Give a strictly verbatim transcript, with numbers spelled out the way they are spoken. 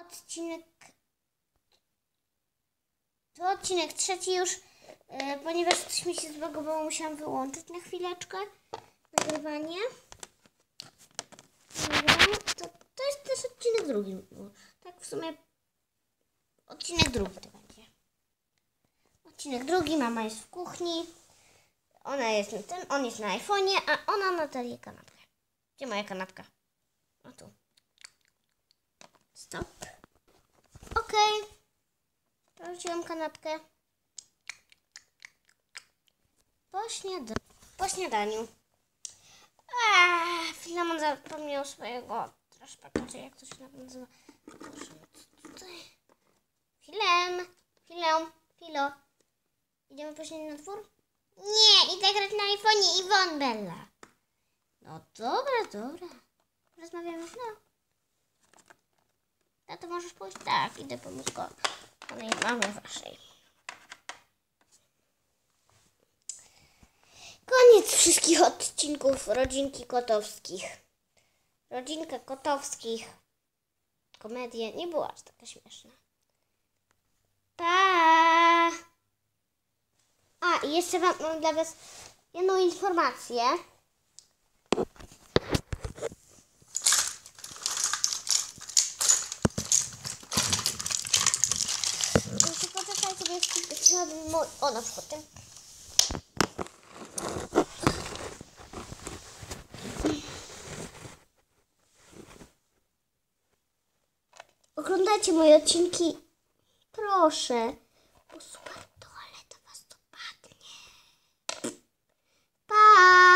odcinek... To odcinek trzeci już, yy, ponieważ coś mi się zbagowało, musiałam wyłączyć na chwileczkę nagrywanie. Dobra, to, to jest też odcinek drugi. No, tak w sumie odcinek drugi to będzie. Odcinek drugi, mama jest w kuchni. Ona jest na tym, on jest na iPhone'ie, a ona na tej kanapkę. Gdzie moja kanapka? O tu. Stop. Okej. Okay. Wróciłam kanapkę. Po, śniada po śniadaniu. Eee, Filemon zapomniał swojego... Teraz patrzcie, jak to się nazywa. Tutaj. Filem. Filem. Filo. Idziemy później na dwór? Nie, idę grać na iPhone'ie i won, Bella. No dobra, dobra. Rozmawiamy, no. A to możesz pójść? Tak, idę pomóc go. Onej mamy waszej. Koniec wszystkich odcinków Rodzinki Kotowskich. Rodzinka Kotowskich. Komedia nie była aż taka śmieszna. Pa! A, i jeszcze wam, mam dla was jedną informację. Jeszcze poczekajcie, bo jeszcze chciałabym... O, na przykład tym. Oglądajcie moje odcinki. Proszę. Bo super. To was dopadnie. Pa!